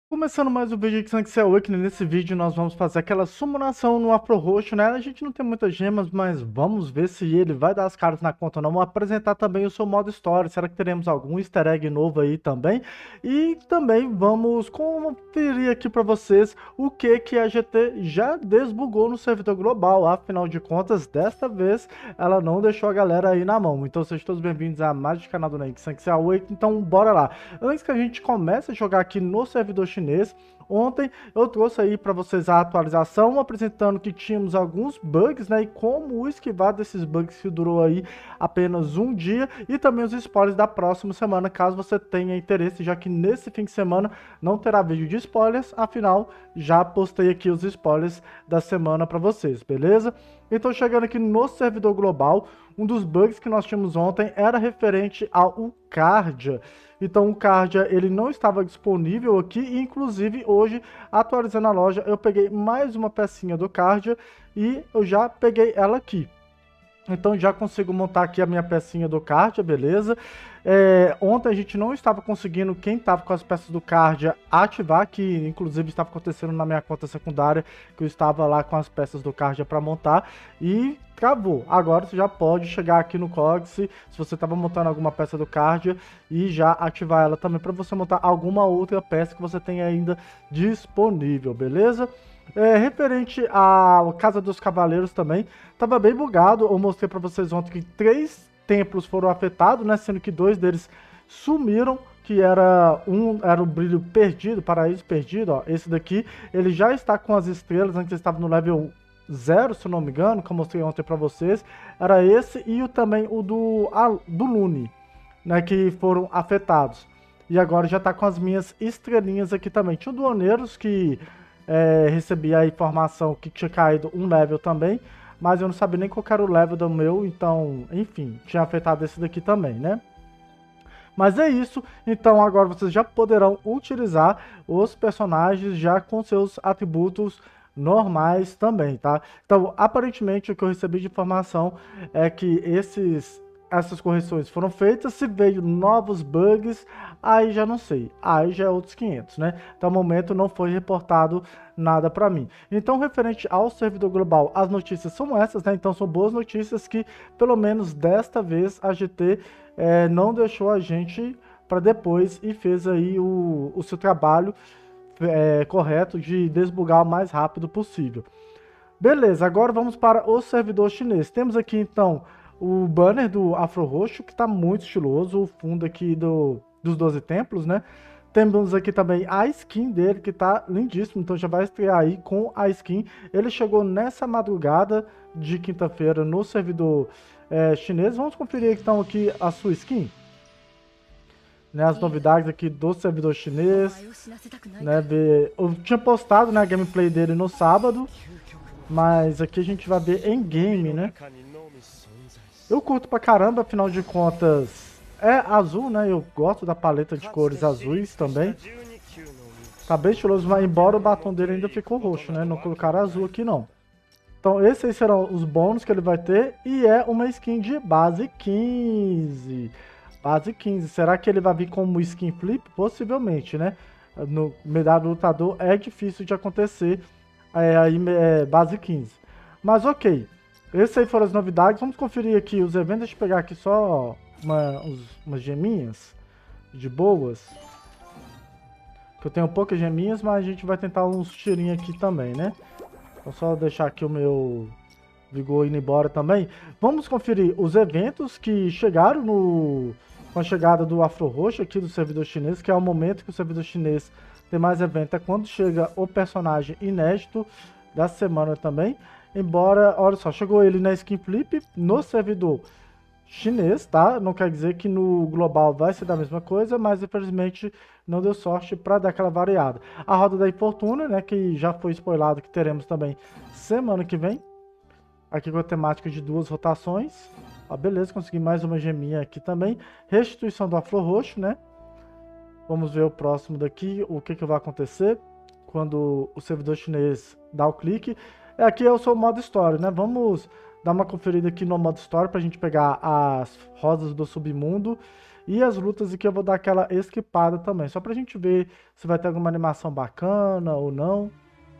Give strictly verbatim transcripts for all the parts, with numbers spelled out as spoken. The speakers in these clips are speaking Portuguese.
Começando mais um vídeo aqui no Excel Awakening. Nesse vídeo nós vamos fazer aquela sumonação no Afro Roxo, né? A gente não tem muitas gemas, mas vamos ver se ele vai dar as caras na conta ou não. Vou apresentar também o seu modo história. Será que teremos algum easter egg novo aí também? E também vamos conferir aqui para vocês o que que a G T já desbugou no servidor global. Afinal de contas, desta vez ela não deixou a galera aí na mão. Então sejam todos bem-vindos a mais um canal do Excel Awakening. Então bora lá. Antes que a gente comece a jogar aqui no servidor chinês, ontem eu trouxe aí para vocês a atualização, apresentando que tínhamos alguns bugs, né, e como esquivar desses bugs que durou aí apenas um dia, e também os spoilers da próxima semana, caso você tenha interesse, já que nesse fim de semana não terá vídeo de spoilers, afinal, já postei aqui os spoilers da semana para vocês, beleza? Então, chegando aqui no servidor global, um dos bugs que nós tínhamos ontem era referente ao Cardia. Então o Cardia ele não estava disponível aqui, e inclusive hoje, atualizando a loja, eu peguei mais uma pecinha do Cardia e eu já peguei ela aqui. Então já consigo montar aqui a minha pecinha do Cardia, beleza? É, ontem a gente não estava conseguindo, quem estava com as peças do Cardia, ativar, que inclusive estava acontecendo na minha conta secundária, que eu estava lá com as peças do Cardia para montar, e travou. Agora você já pode chegar aqui no Cogs, se você estava montando alguma peça do Cardia, e já ativar ela também para você montar alguma outra peça que você tem ainda disponível, beleza? É, referente à Casa dos Cavaleiros também, estava bem bugado. Eu mostrei para vocês ontem que três templos foram afetados, né, sendo que dois deles sumiram, que era um era o brilho perdido, paraíso perdido, ó. Esse daqui, ele já está com as estrelas, antes estava no level zero, se eu não me engano, que eu mostrei ontem para vocês. Era esse e o, também o do, a, do Lune, né, que foram afetados. E agora já está com as minhas estrelinhas aqui também. Tinha o do Oneiros, que é, recebi a informação que tinha caído um level também, mas eu não sabia nem qual era o level do meu, então, enfim, tinha afetado esse daqui também, né? Mas é isso, então agora vocês já poderão utilizar os personagens já com seus atributos normais também, tá? Então, aparentemente, o que eu recebi de informação é que esses... essas correções foram feitas. Se veio novos bugs, aí já não sei, aí já é outros quinhentos, né? Até o momento não foi reportado nada para mim. Então, referente ao servidor global, as notícias são essas, né? Então são boas notícias que, pelo menos desta vez, a G T é, não deixou a gente para depois e fez aí o, o seu trabalho é, correto de desbugar o mais rápido possível. Beleza, agora vamos para o servidor chinês. Temos aqui então o banner do Afro Roxo, que está muito estiloso, o fundo aqui do, dos doze templos, né? Temos aqui também a skin dele, que tá lindíssimo, então já vai estrear aí com a skin. Ele chegou nessa madrugada de quinta-feira no servidor é, chinês. Vamos conferir então aqui a sua skin, né, as novidades aqui do servidor chinês, né? Ver... Eu tinha postado, né, a gameplay dele no sábado, mas aqui a gente vai ver em game, né? Eu curto pra caramba, afinal de contas é azul, né? Eu gosto da paleta de cores azuis também. Tá bem estiloso, mas embora o batom dele ainda ficou roxo, né? Não colocaram azul aqui não. Então esses aí serão os bônus que ele vai ter, e é uma skin de base quinze. Base quinze. Será que ele vai vir como skin flip? Possivelmente, né? No medalha do lutador é difícil de acontecer é, aí, é, base quinze. Mas ok. Essas aí foram as novidades. Vamos conferir aqui os eventos. Deixa eu pegar aqui só uma, uns, umas geminhas de boas. Que eu tenho poucas geminhas, mas a gente vai tentar uns tirinhos aqui também, né? Vou só deixar aqui o meu vigor indo embora também. Vamos conferir os eventos que chegaram no, com a chegada do Afro Roxo aqui do servidor chinês, que é o momento que o servidor chinês tem mais evento. É quando chega o personagem inédito da semana também. Embora, olha só, chegou ele na skin flip no servidor chinês, tá? Não quer dizer que no global vai ser da mesma coisa, mas infelizmente não deu sorte para dar aquela variada. A roda da infortuna, né, que já foi spoilado que teremos também semana que vem. Aqui com a temática de duas rotações. Ó, beleza, consegui mais uma geminha aqui também. Restituição do Afro Roxo, né? Vamos ver o próximo daqui, o que, que vai acontecer quando o servidor chinês dá o clique. Aqui é o seu modo história, né? Vamos dar uma conferida aqui no modo história para a gente pegar as rosas do submundo E as lutas aqui eu vou dar aquela esquipada também, só pra gente ver se vai ter alguma animação bacana ou não.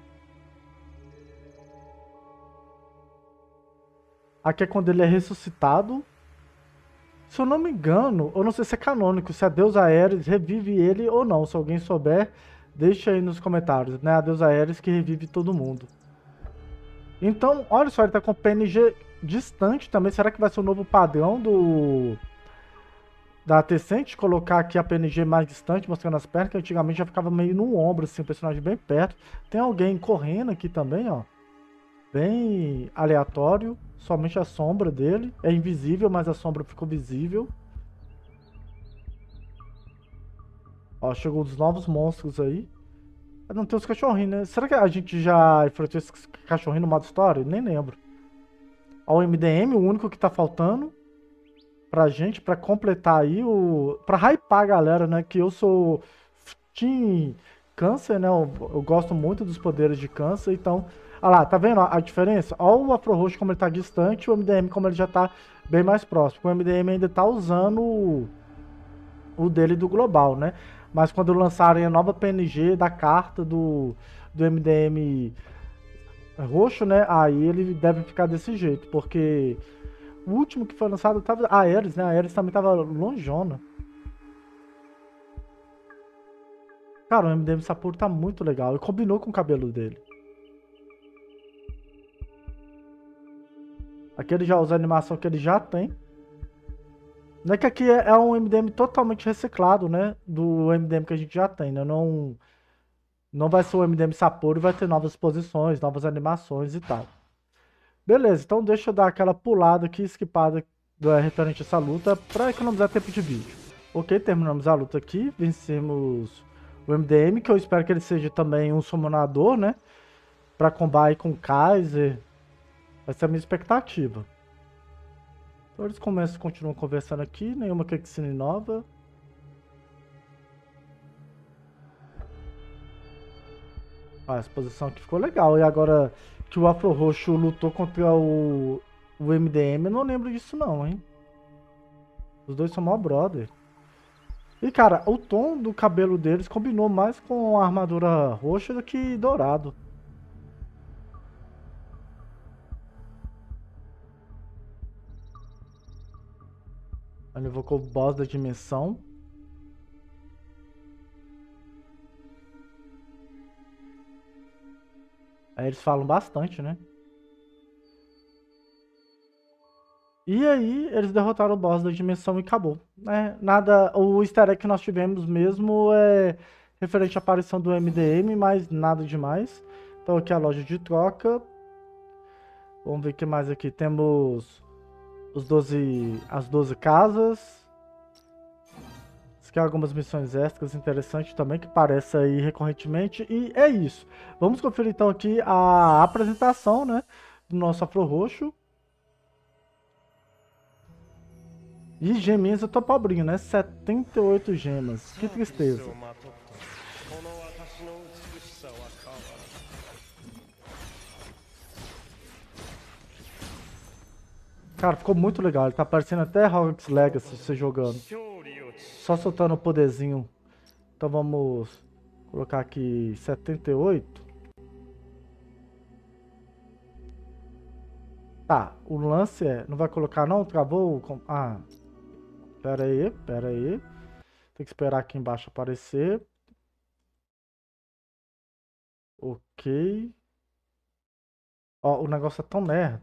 Aqui é quando ele é ressuscitado. Se eu não me engano, eu não sei se é canônico, se a deusa Ares revive ele ou não. Se alguém souber, deixa aí nos comentários, né? A deusa Ares que revive todo mundo. Então, olha só, ele tá com P N G distante também. Será que vai ser o novo padrão do da Tecente? Colocar aqui a P N G mais distante, mostrando as pernas, que antigamente já ficava meio no ombro, assim, o personagem bem perto. Tem alguém correndo aqui também, ó. Bem aleatório. Somente a sombra dele. É invisível, mas a sombra ficou visível. Ó, chegou os novos monstros aí. Não tem os cachorrinhos, né? Será que a gente já enfrentou esses cachorrinhos no modo história? Nem lembro. Ó, o M D M, o único que tá faltando pra gente, pra completar aí o... Pra hypar a galera, né? Que eu sou Team Câncer, né? Eu, eu gosto muito dos poderes de Câncer, então... Olha lá, tá vendo a diferença? Olha o Afro Roxo como ele tá distante, o M D M como ele já tá bem mais próximo. O M D M ainda tá usando o, o dele do global, né? Mas quando lançarem a nova P N G da carta do, do M D M roxo, né? Aí ele deve ficar desse jeito, porque o último que foi lançado tava a Ares, né? A Ares também tava lonjona. Cara, o M D M Sapur tá muito legal e combinou com o cabelo dele. Aqui ele já usa a animação que ele já tem. Não é que aqui é, é um M D M totalmente reciclado, né? Do M D M que a gente já tem, né? Não, não vai ser o M D M Sapporo e vai ter novas posições, novas animações e tal. Beleza, então deixa eu dar aquela pulada aqui, esquipada do, é, referente a essa luta, pra economizar tempo de vídeo. Ok, terminamos a luta aqui, vencemos o M D M, que eu espero que ele seja também um summonador, né? Pra combar com o Kaiser. Essa é a minha expectativa. Então eles começam, continuam conversando aqui, nenhuma cutscene nova. Ah, essa posição aqui ficou legal. E agora que o Afro Roxo lutou contra o, o M D M, eu não lembro disso não, hein? Os dois são mó brother. E cara, o tom do cabelo deles combinou mais com a armadura roxa do que dourado. Ele invocou o boss da dimensão. Aí eles falam bastante, né? E aí eles derrotaram o boss da dimensão e acabou. É, nada, o easter egg que nós tivemos mesmo é referente à aparição do M D M, mas nada demais. Então aqui é a loja de troca. Vamos ver o que mais aqui. Temos os doze, as doze casas. Aqui algumas missões extras interessantes também que aparecem aí recorrentemente. E é isso. Vamos conferir então aqui a apresentação, né, do nosso Afro Roxo. E geminhas eu tô pobrinho, né? setenta e oito gemas. Que tristeza. Cara, ficou muito legal. Ele tá parecendo até Hogwarts Legacy você jogando. Só soltando o poderzinho. Então vamos colocar aqui setenta e oito. Tá, o lance é... Não vai colocar não? Travou? Ah... Pera aí, pera aí. Tem que esperar aqui embaixo aparecer. Ok. Ó, o negócio é tão lerdo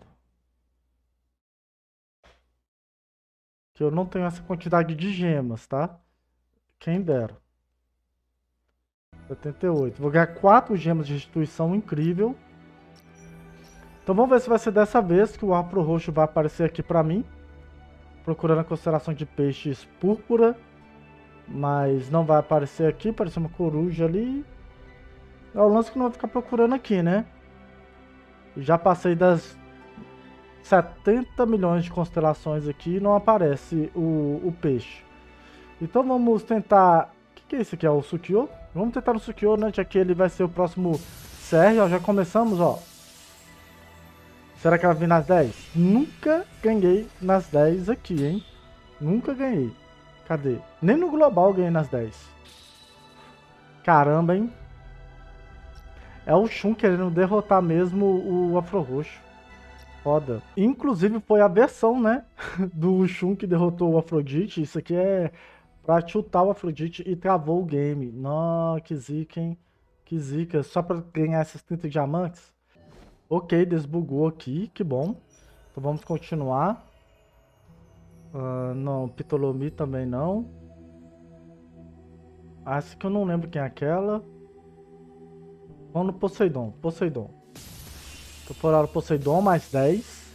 que eu não tenho essa quantidade de gemas, tá? Quem dera. setenta e oito. Vou ganhar quatro gemas de restituição, incrível. Então vamos ver se vai ser dessa vez que o Afro Roxo vai aparecer aqui pra mim. Procurando a constelação de peixes púrpura. Mas não vai aparecer aqui, parece uma coruja ali. É o lance que não vai ficar procurando aqui, né? Já passei das setenta milhões de constelações aqui e não aparece o, o peixe. Então vamos tentar... O que, que é isso aqui? É o Sukiô? Vamos tentar no Sukiô, né? Já que ele vai ser o próximo Sérgio. Ó, já começamos, ó. Será que ela vem nas dez? Nunca ganhei nas dez aqui, hein? Nunca ganhei. Cadê? Nem no global eu ganhei nas dez. Caramba, hein? É o Shun querendo derrotar mesmo o Afro Roxo. Foda. Inclusive foi a versão, né? Do Shun que derrotou o Afrodite. Isso aqui é pra chutar o Afrodite e travou o game. Nossa, que zica, hein? Que zica. Só pra ganhar esses trinta diamantes. Ok, desbugou aqui. Que bom. Então vamos continuar. Uh, não, Ptolemy também não. Acho que eu não lembro quem é aquela. Vamos no Poseidon. Poseidon. Temporada Poseidon, mais dez.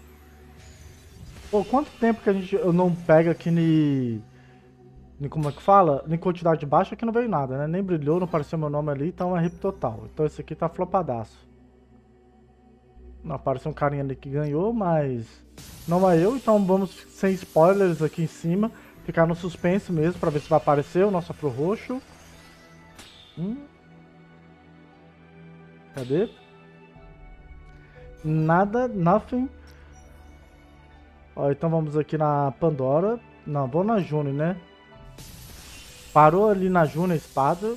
Pô, quanto tempo que a gente eu não pega aqui ni, ni como é que fala? Em quantidade baixa que não veio nada, né? Nem brilhou, não apareceu meu nome ali, então é rip total. Então esse aqui tá flopadaço. Não apareceu um carinha ali que ganhou, mas não é eu, então vamos sem spoilers aqui em cima. Ficar no suspense mesmo pra ver se vai aparecer o nosso Afro Roxo. Hum. Cadê? Nada, nothing. Ó, então vamos aqui na Pandora. Não, vou na June, né? Parou ali na June a espada.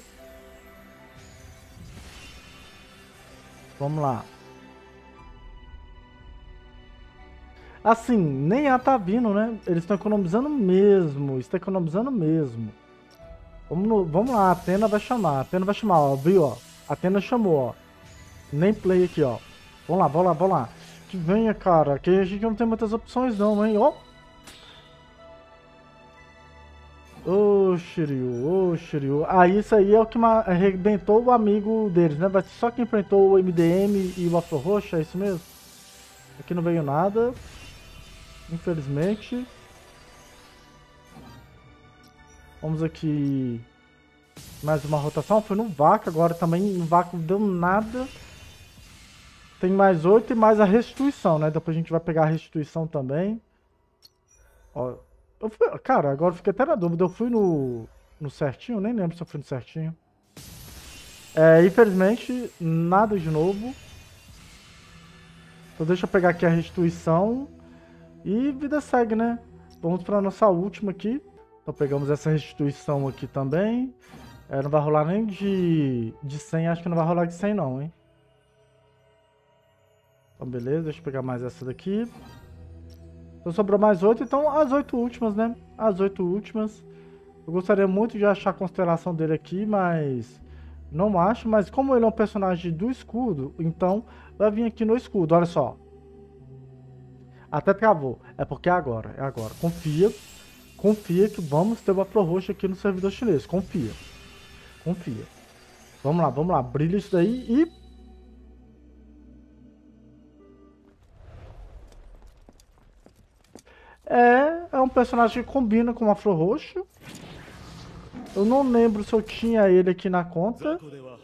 Vamos lá. Assim, nem a tá vindo, né? Eles estão economizando mesmo. Estão economizando mesmo. Vamos, no, vamos lá, a Athena vai chamar. A Athena vai chamar, ó. Viu, ó? A Athena chamou, ó. Nem play aqui, ó. Vamos lá, vamos lá, vamos lá. Que venha, cara. Que a gente não tem muitas opções não, hein? Ó. Ô, Shiryu, ô, Shiryu. Ah, isso aí é o que arrebentou o amigo deles, né? Vai ser só quem enfrentou o M D M e o Afro Roxo, é isso mesmo? Aqui não veio nada. Infelizmente. Vamos aqui. Mais uma rotação. Foi no vácuo agora também. No vácuo deu nada. Tem mais oito e mais a restituição, né? Depois a gente vai pegar a restituição também. Ó, eu fui, cara, agora eu fiquei até na dúvida. Eu fui no, no certinho? Nem lembro se eu fui no certinho. É, infelizmente, nada de novo. Então deixa eu pegar aqui a restituição. E vida segue, né? Vamos para nossa última aqui. Então pegamos essa restituição aqui também. É, não vai rolar nem de, de cem, acho que não vai rolar de cem não, hein? Então beleza, deixa eu pegar mais essa daqui. Então sobrou mais oito, então as oito últimas, né? As oito últimas. Eu gostaria muito de achar a constelação dele aqui, mas não acho. Mas como ele é um personagem do escudo, então vai vir aqui no escudo, olha só. Até travou. É porque é agora, é agora. Confia. Confia que vamos ter o Afro Roxo aqui no servidor chinês. Confia. Confia. Vamos lá, vamos lá. Brilha isso daí e... É, é um personagem que combina com o Afro Roxo. Eu não lembro se eu tinha ele aqui na conta.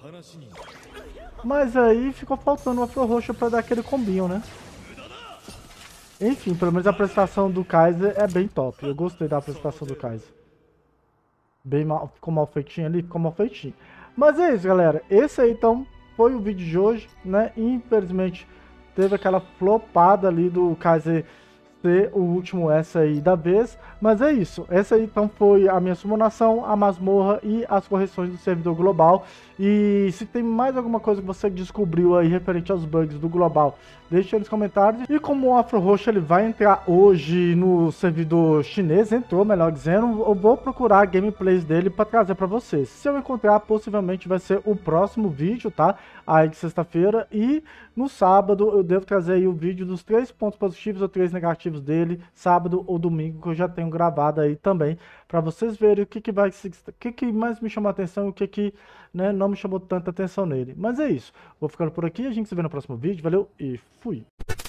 Mas aí ficou faltando o Afro Roxo pra dar aquele combinho, né? Enfim, pelo menos a apresentação do Kaiser é bem top. Eu gostei da apresentação do Kaiser. Bem mal, ficou mal feitinho ali, ficou mal feitinho. Mas é isso, galera. Esse aí, então, foi o vídeo de hoje, né? Infelizmente, teve aquela flopada ali do Kaiser ser o último S aí da vez. Mas é isso. Essa aí, então, foi a minha summonação, a masmorra e as correções do servidor global. E se tem mais alguma coisa que você descobriu aí referente aos bugs do global, deixe aí nos comentários. E como o Afro Roxo ele vai entrar hoje no servidor chinês, entrou, melhor dizendo, eu vou procurar gameplays dele para trazer para vocês. Se eu encontrar, possivelmente vai ser o próximo vídeo, tá? Aí de sexta-feira. E no sábado eu devo trazer aí o vídeo dos três pontos positivos ou três negativos dele, sábado ou domingo, que eu já tenho gravado aí também, para vocês verem o que que vai, o que que mais me chamou a atenção e o que que, né, não me chamou tanta atenção nele. Mas é isso. Vou ficando por aqui, a gente se vê no próximo vídeo. Valeu e fui!